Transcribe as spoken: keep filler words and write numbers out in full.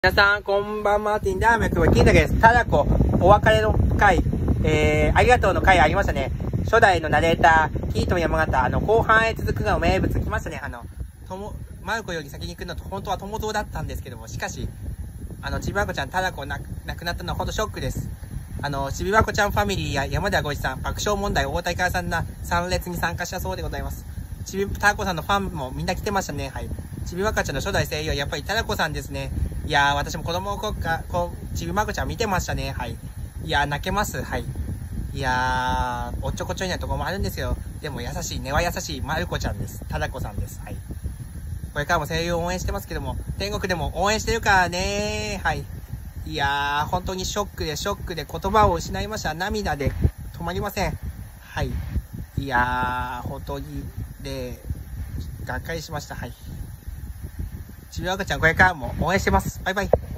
皆さん、こんばんは、マーティンダーメクは金田です。ただこ、お別れの回、えー、ありがとうの回ありましたね。初代のナレーター、キートン山形、あの、後半へ続くが名物来ましたね。あの、とも、マルコより先に来るのと、本当は友蔵だったんですけども、しかし、あの、ちびまこちゃん、ただこな、亡くなったのは本当ショックです。あの、ちびまこちゃんファミリーや山田ご一さん、爆笑問題、大谷川さんな参列に参加したそうでございます。ちびただこさんのファンもみんな来てましたね。はい。ちびまこちゃんの初代声優はやっぱりただこさんですね。いやー、私も子供の頃から、こう、ちびまこちゃん見てましたね。はい。いやー、泣けます。はい。いやー、おっちょこちょいなところもあるんですけど、でも優しい、根は優しい、まるこちゃんです。ただこさんです。はい。これからも声優を応援してますけども、天国でも応援してるからねー。はい。いやー、本当にショックで、ショックで言葉を失いました。涙で止まりません。はい。いやー、本当に、で、がっかりしました。はい。ちびまこちゃん、これからも応援してます。バイバイ。